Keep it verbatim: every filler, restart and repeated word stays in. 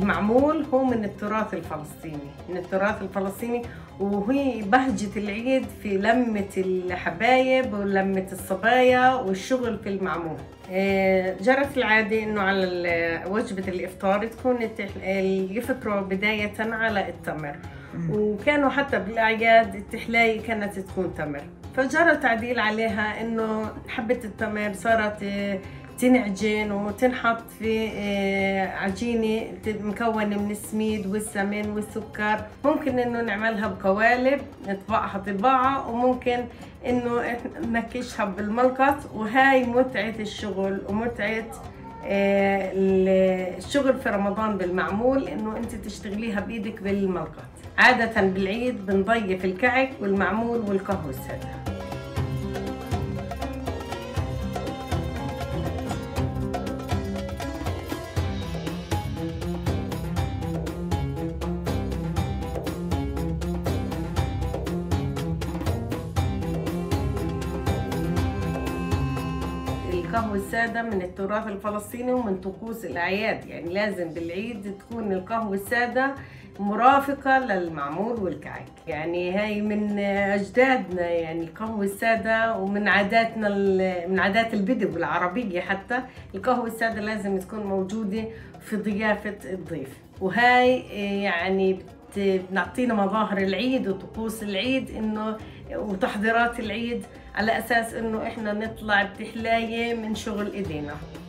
المعمول هو من التراث الفلسطيني، من التراث الفلسطيني، وهي بهجة العيد في لمة الحبايب ولمة الصبايا والشغل في المعمول. جرت العادة إنه على وجبة الإفطار تكون يفطروا بداية على التمر، وكانوا حتى بالأعياد التحلاية كانت تكون تمر، فجرى تعديل عليها إنه حبة التمر صارت تنعجن وتنحط في عجينة مكونة من السميد والسمن والسكر. ممكن إنه نعملها بقوالب نطبعها طباعة، وممكن إنه نكشها بالملقط، وهاي متعة الشغل ومتعة الشغل في رمضان بالمعمول، إنه أنت تشتغليها بإيدك بالملقط. عادة بالعيد بنضيف الكعك والمعمول والقهوة السادة. القهوة السادة من التراث الفلسطيني ومن طقوس الأعياد، يعني لازم بالعيد تكون القهوة السادة مرافقة للمعمول والكعك، يعني هاي من أجدادنا، يعني القهوة السادة، ومن عاداتنا من عادات البدو العربية. حتى القهوة السادة لازم تكون موجودة في ضيافة الضيف، وهاي يعني بنعطينا مظاهر العيد وطقوس العيد إنه وتحضيرات العيد، على أساس إنه إحنا نطلع بتحلاية من شغل إيدينا.